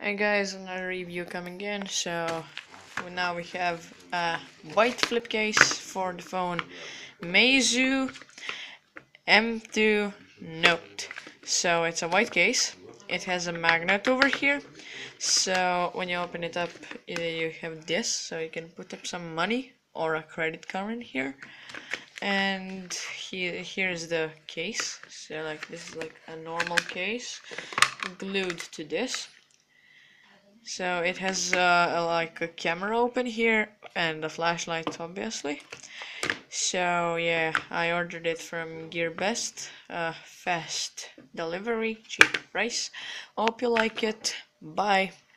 Hey guys, another review coming in. So now we have a white flip case for the phone MEIZU M2 Note. So it's a white case. It has a magnet over here. So when you open it up, you have this. So you can put up some money or a credit card in here. And here's the case. So like this is like a normal case glued to this. So it has like a camera open here and a flashlight, obviously. So yeah, I ordered it from GearBest. Fast delivery, cheap price. Hope you like it. Bye.